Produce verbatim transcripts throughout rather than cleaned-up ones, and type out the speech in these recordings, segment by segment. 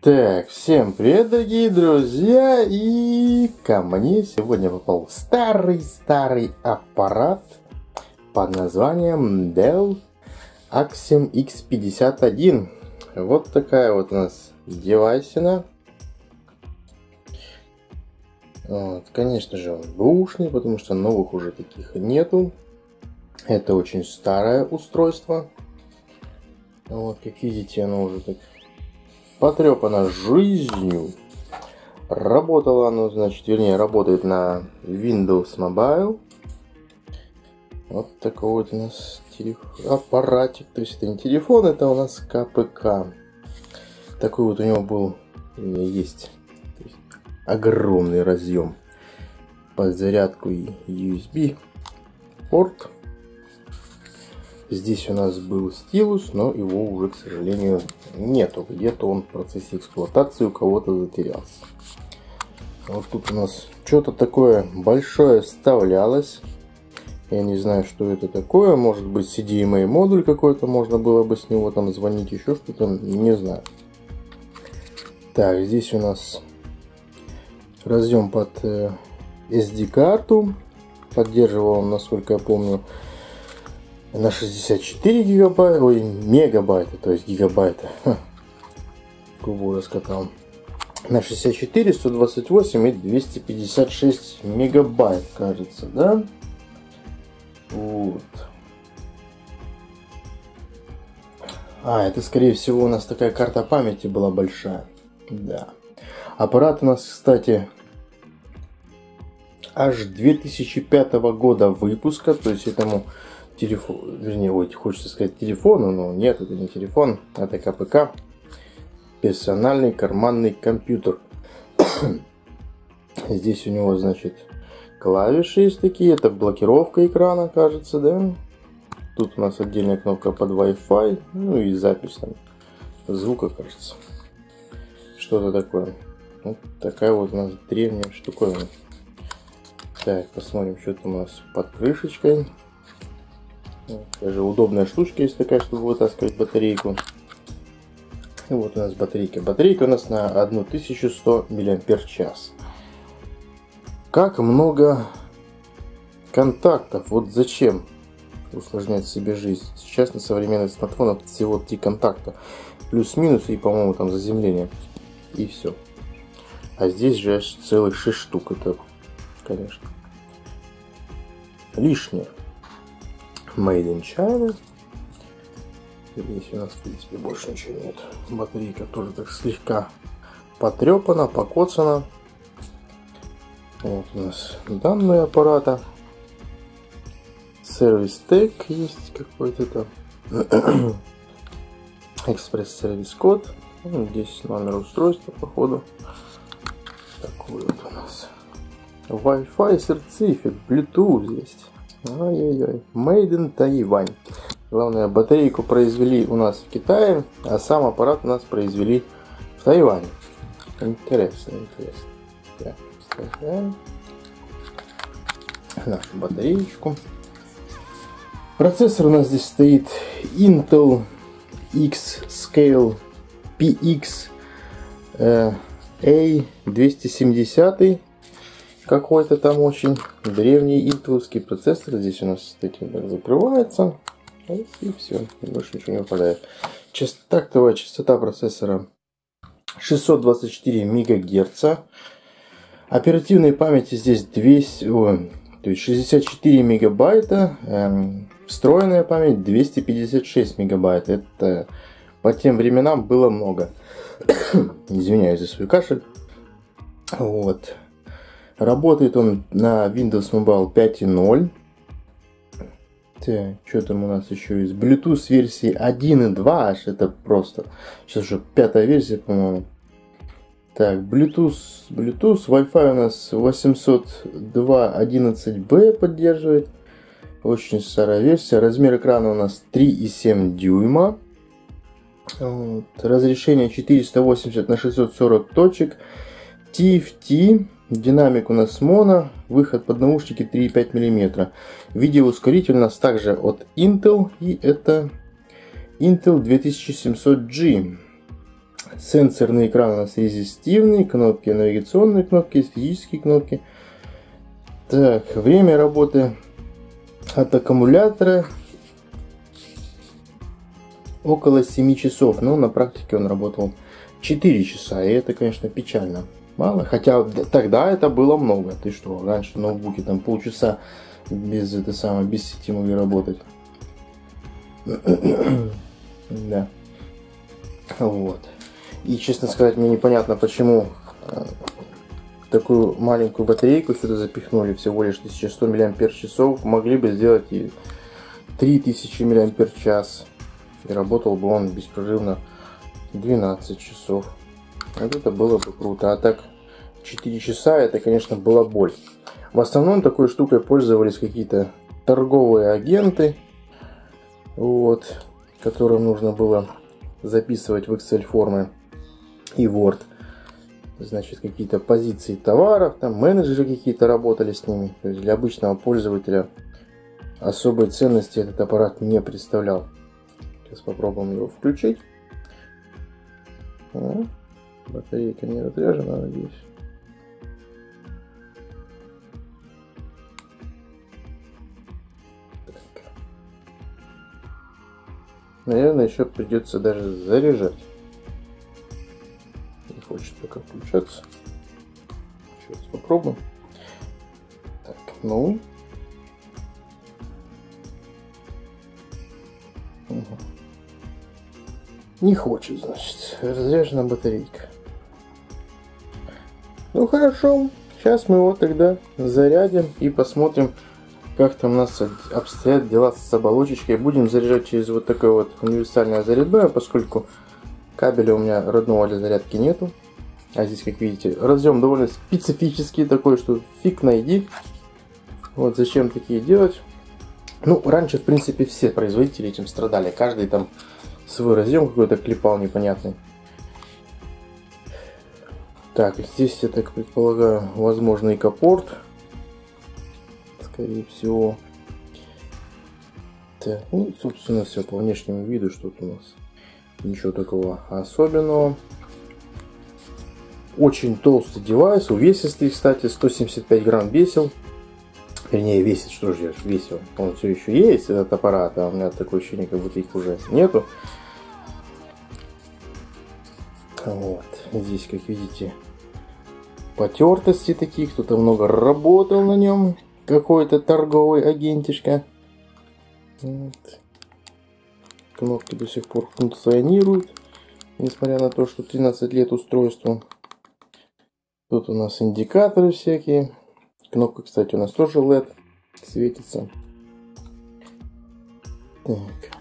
Так, всем привет, дорогие друзья, и ко мне сегодня попал старый-старый аппарат под названием Dell Axiom икс пятьдесят один. Вот такая вот у нас девайсина. Вот, конечно же, он бэушный, потому что новых уже таких нету. Это очень старое устройство. Вот, как видите, оно уже так потрепано жизнью. Работало оно, значит, вернее, работает на Windows Mobile. Вот такой вот у нас телефон, аппаратик. То есть это не телефон, это у нас ка пэ ка. Такой вот у него был, у меня есть, то есть огромный разъем под зарядку и ю эс би порт. Здесь у нас был стилус, но его уже, к сожалению, нету. Где-то он в процессе эксплуатации у кого-то затерялся. Вот тут у нас что-то такое большое вставлялось. Я не знаю, что это такое. Может быть, си ди эм эй модуль какой-то. Можно было бы с него там звонить, еще что-то. Не знаю. Так, здесь у нас разъем под эс ди-карту. Поддерживал он, насколько я помню, на шестьдесят четыре гигабайта, ой, мегабайта, то есть гигабайта. Губу раскатал. На шестьдесят четыре, сто двадцать восемь и двести пятьдесят шесть мегабайт, кажется, да? Вот. А, это, скорее всего, у нас такая карта памяти была большая. Да. Аппарат у нас, кстати, аж две тысячи пятого года выпуска, то есть этому телефон, вернее, ой, хочется сказать телефону, но нет, это не телефон, это ка пэ ка, персональный карманный компьютер. Здесь у него, значит, клавиши есть такие, это блокировка экрана, кажется, да? Тут у нас отдельная кнопка под Wi-Fi, ну и запись там звука, кажется. Что-то такое. Вот такая вот у нас древняя штуковина. Так, посмотрим, что там у нас под крышечкой. Даже удобная штучка есть такая, чтобы вытаскивать батарейку. И вот у нас батарейка. Батарейка у нас на тысячу сто миллиампер-час. Как много контактов. Вот зачем усложнять себе жизнь. Сейчас на современных смартфонах всего три контакта. Плюс-минус и, по-моему, там заземление. И все. А здесь же аж целых шесть штук. Это, конечно, лишнее. Made in China. Здесь у нас, в принципе, больше ничего нет. Батарейка тоже так слегка потрепана, покоцана. Вот у нас данные аппарата. Сервис тег есть какой-то там. Экспресс-сервис код. Здесь номер устройства, походу. Такой вот у нас. Wi-Fi сертификат, Bluetooth есть. Ой-ой-ой. Made in Taiwan. Главное, батарейку произвели у нас в Китае, а сам аппарат у нас произвели в Тайване. Интересно, интересно. Так, вставляем нашу батареечку. Процессор у нас здесь стоит Intel X-Scale пи икс э, эй двести семьдесят. Какой-то там очень древний интеловский процессор. Здесь у нас таким так закрывается. И все. Больше ничего не выпадает. Тактовая частота процессора шестьсот двадцать четыре мегагерца. Оперативной памяти здесь двести, о, то есть шестьдесят четыре мегабайта. Эм, встроенная память двести пятьдесят шесть мегабайт. Это по тем временам было много. Извиняюсь за свой кашель. Вот. Работает он на Windows Mobile пять ноль. Так, что там у нас еще есть? Bluetooth версии один и два, аж это просто. Сейчас уже пятая версия, по-моему. Так, Bluetooth, Bluetooth, Wi-Fi у нас восемьсот два точка одиннадцать бэ поддерживает. Очень старая версия. Размер экрана у нас три и семь дюйма. Вот. Разрешение четыреста восемьдесят на шестьсот сорок точек. ти эф ти. Динамик у нас моно, выход под наушники три и пять миллиметра. Видеоускоритель у нас также от Intel, и это Intel две тысячи семьсот джи. Сенсорный экран у нас резистивный, кнопки навигационные, кнопки, физические кнопки. Так, время работы от аккумулятора около семи часов. Но на практике он работал четыре часа, и это, конечно, печально. Мало, хотя тогда это было много. Ты что, раньше ноутбуки там полчаса без это самое, без сети могли работать. Да. Вот. И, честно сказать, мне непонятно, почему такую маленькую батарейку сюда запихнули, всего лишь тысяча сто миллиампер-часов. Могли бы сделать и три тысячи миллиампер-час. И работал бы он беспрерывно двенадцать часов. Вот это было бы круто. А так, четыре часа, это, конечно, была боль. В основном такой штукой пользовались какие-то торговые агенты, вот, которым нужно было записывать в Excel формы и Word. Значит, какие-то позиции товаров, там менеджеры какие-то работали с ними. То есть для обычного пользователя особой ценности этот аппарат не представлял. Сейчас попробуем его включить. О, батарейка не разряжена, надеюсь. Наверное, еще придется даже заряжать. Не хочет пока включаться. Сейчас попробуем. Так, ну. Угу. Не хочет, значит. Разряжена батарейка. Ну хорошо. Сейчас мы его тогда зарядим и посмотрим, как там у нас обстоят дела с оболочечкой. Будем заряжать через вот такое вот универсальное зарядное, поскольку кабеля у меня родного для зарядки нету. А здесь, как видите, разъем довольно специфический такой, что фиг найди. Вот зачем такие делать. Ну, раньше, в принципе, все производители этим страдали. Каждый там свой разъем какой-то клепал непонятный. Так, здесь, я так предполагаю, возможно, ИК-порт. Скорее всего. Так, ну, собственно, все по внешнему виду, что-то у нас ничего такого особенного. Очень толстый девайс, увесистый, кстати, сто семьдесят пять грамм весил. Вернее, весит, что же я весил. Он все еще есть, этот аппарат, а у меня такое ощущение, как будто их уже нету. Вот, здесь, как видите, потертости такие, кто-то много работал на нем. Какой-то торговый агентишка. Вот. Кнопки до сих пор функционируют, несмотря на то, что тринадцать лет устройству. Тут у нас индикаторы всякие. Кнопка, кстати, у нас тоже эл и ди светится. Так.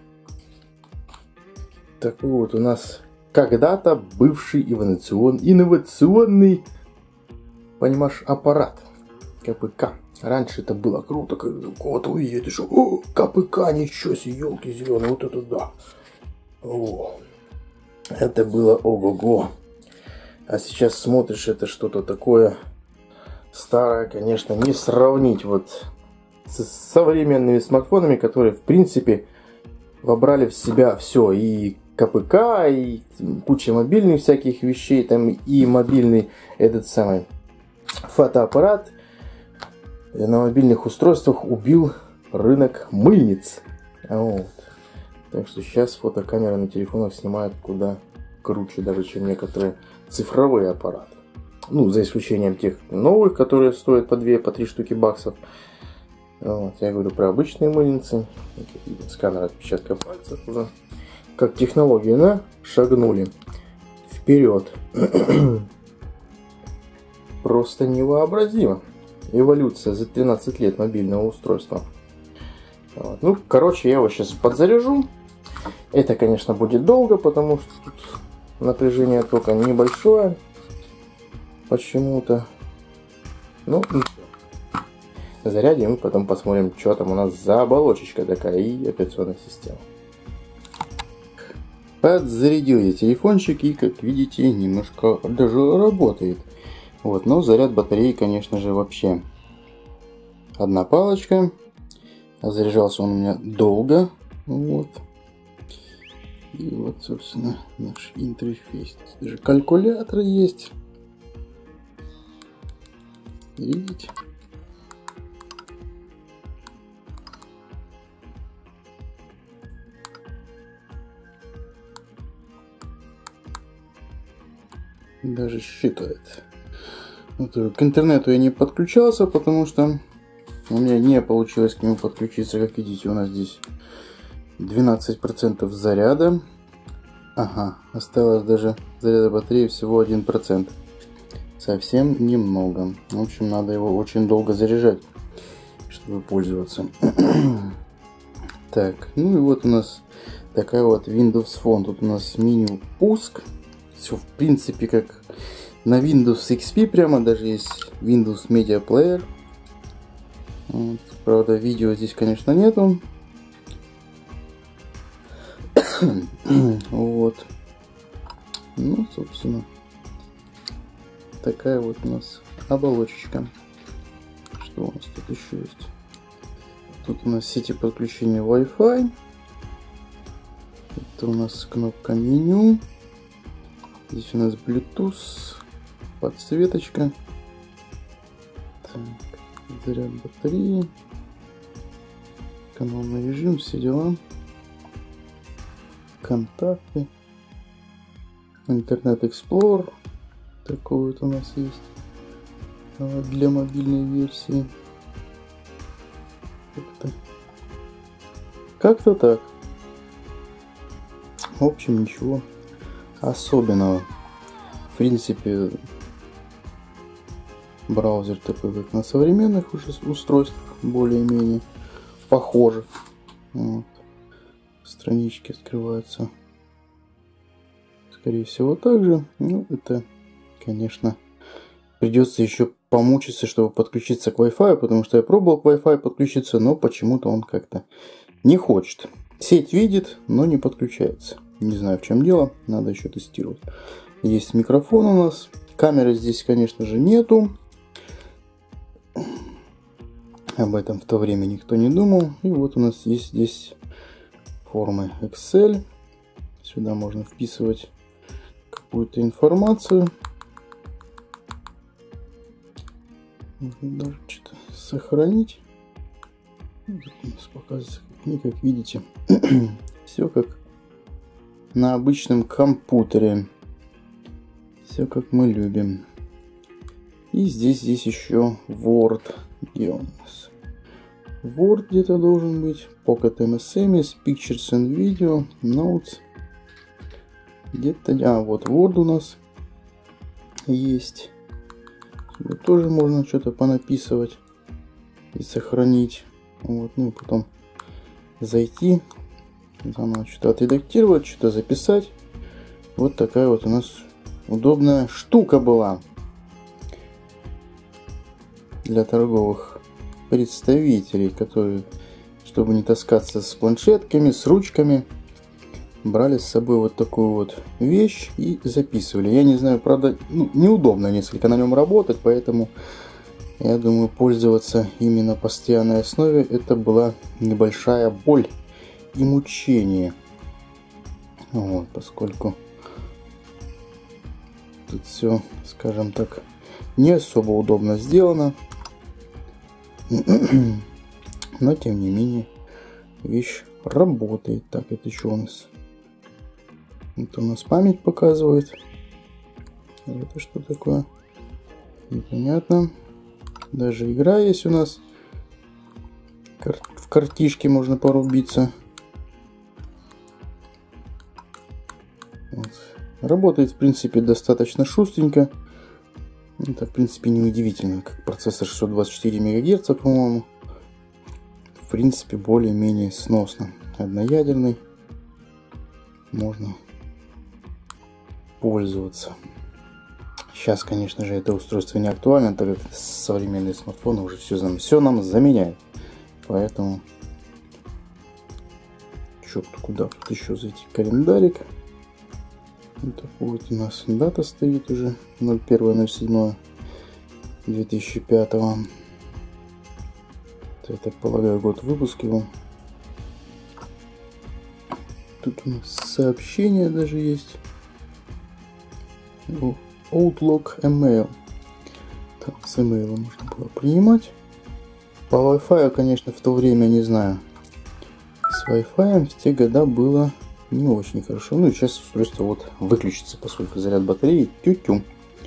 Такой вот у нас когда-то бывший инновацион, инновационный, понимаешь, аппарат КПК. Раньше это было круто, когда кого-то увидели, что о, КПК, ничего себе, елки зеленые, вот это да. О, это было ого-го. А сейчас смотришь, это что-то такое старое, конечно, не сравнить вот с современными смартфонами, которые, в принципе, вобрали в себя все. И КПК, и куча мобильных всяких вещей, там и мобильный этот самый фотоаппарат на мобильных устройствах убил рынок мыльниц. Вот. Так что сейчас фотокамеры на телефонах снимают куда круче даже, чем некоторые цифровые аппараты. Ну, за исключением тех новых, которые стоят по две, по три штуки баксов. Вот. Я говорю про обычные мыльницы. Сканер отпечатка пальцев уже. Как технологии, да? Шагнули вперед. Просто невообразимо. Эволюция за тринадцать лет мобильного устройства. Вот. Ну, короче, я его сейчас подзаряжу. Это, конечно, будет долго, потому что тут напряжение тока небольшое. Почему-то. Ну, и все. Зарядим, и потом посмотрим, что там у нас за оболочечка такая и операционная система. Подзарядил я телефончик и, как видите, немножко даже работает. Вот, но заряд батареи, конечно же, вообще одна палочка. Заряжался он у меня долго. Вот. И вот, собственно, наш интерфейс. Даже калькулятор есть. Видите? Даже считает. Вот, к интернету я не подключался, потому что у меня не получилось к нему подключиться. Как видите, у нас здесь двенадцать процентов заряда. Ага, осталось даже заряда батареи всего один процент. Совсем немного. В общем, надо его очень долго заряжать, чтобы пользоваться. Так, ну и вот у нас такая вот Windows Phone. Тут у нас меню пуск. Все в принципе как на Windows икс пи, прямо даже есть Windows Media Player. Вот. Правда, видео здесь, конечно, нету. Вот. Ну, собственно, такая вот у нас оболочечка. Что у нас тут еще есть? Тут у нас сети подключения Wi-Fi. Это у нас кнопка меню. Здесь у нас Bluetooth, подсветочка. Так, заряд батареи. Каналный режим, все дела. Контакты. Интернет Explorer. Такой вот у нас есть для мобильной версии. Как-то как-то так. В общем, ничего особенного. В принципе, браузер такой, как на современных уже устройствах, более-менее похожих. Вот. Странички открываются, скорее всего, так же. Ну, это, конечно, придется еще помучиться, чтобы подключиться к Wi-Fi, потому что я пробовал к Wi-Fi подключиться, но почему-то он как-то не хочет. Сеть видит, но не подключается. Не знаю, в чем дело, надо еще тестировать. Есть микрофон у нас. Камеры здесь, конечно же, нету. Об этом в то время никто не думал. И вот у нас есть здесь формы Excel. Сюда можно вписывать какую-то информацию. Можно даже что-то сохранить. Вот у нас показывается, и как видите, все как на обычном компьютере. Все как мы любим. И здесь, здесь еще Word. Где у нас? Word где-то должен быть. Pocket эм эс эм, Pictures and Video, Notes. Где-то... А, вот Word у нас есть. Тут тоже можно что-то понаписывать и сохранить. Вот, ну, потом зайти, заново что-то отредактировать, что-то записать. Вот такая вот у нас удобная штука была для торговых представителей, которые, чтобы не таскаться с планшетками, с ручками, брали с собой вот такую вот вещь и записывали. Я не знаю, правда, ну, неудобно несколько на нем работать, поэтому я думаю, пользоваться именно на постоянной основе это была небольшая боль и мучение. Вот, поскольку тут все, скажем так, не особо удобно сделано. Но тем не менее вещь работает. Так, это что у нас? Это у нас память показывает. Это что такое? Непонятно. Даже игра есть у нас. В картишке можно порубиться. Вот. Работает, в принципе, достаточно шустренько. Это, в принципе, неудивительно, как процессор шестьсот двадцать четыре мегагерца, по-моему. В принципе, более-менее сносно. Одноядерный. Можно пользоваться. Сейчас, конечно же, это устройство не актуально, так как современные смартфоны уже все, все нам заменяют. Поэтому что-то куда тут еще зайти? Календарик. Вот такой вот у нас дата стоит уже. ноль первое ноль седьмое две тысячи пятого. Я так полагаю, год выпуска его. Тут у нас сообщение даже есть. Outlook email. Так, с email можно было принимать. По Wi-Fi, конечно, в то время не знаю. С Wi-Fi в те года было не очень хорошо. Ну и сейчас устройство вот выключится, поскольку заряд батареи тю-тю.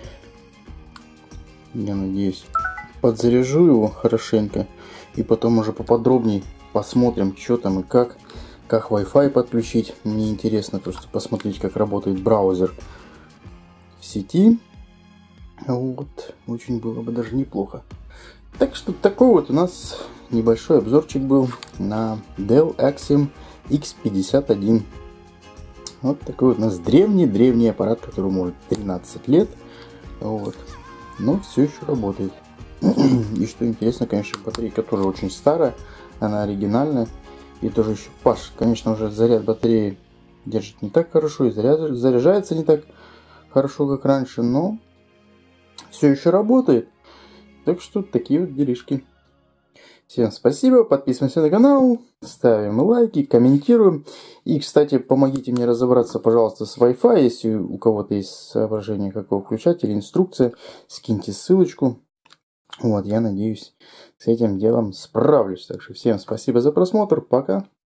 Я надеюсь, подзаряжу его хорошенько. И потом уже поподробнее посмотрим, что там и как. Как Wi-Fi подключить. Мне интересно просто посмотреть, как работает браузер в сети. Вот, очень было бы даже неплохо. Так что такой вот у нас небольшой обзорчик был на Dell Axiom икс пятьдесят один. Вот такой вот у нас древний-древний аппарат, которому может тринадцать лет. Вот. Но все еще работает. И что интересно, конечно, батарейка тоже очень старая. Она оригинальная. И тоже еще Паш, конечно, уже заряд батареи держит не так хорошо. И заряд, заряжается не так хорошо, как раньше. Но все еще работает. Так что такие вот делишки. Всем спасибо, подписываемся на канал, ставим лайки, комментируем. И, кстати, помогите мне разобраться, пожалуйста, с Wi-Fi. Если у кого-то есть соображение, как его включать, или инструкция, скиньте ссылочку. Вот, я надеюсь, с этим делом справлюсь. Так что всем спасибо за просмотр, пока.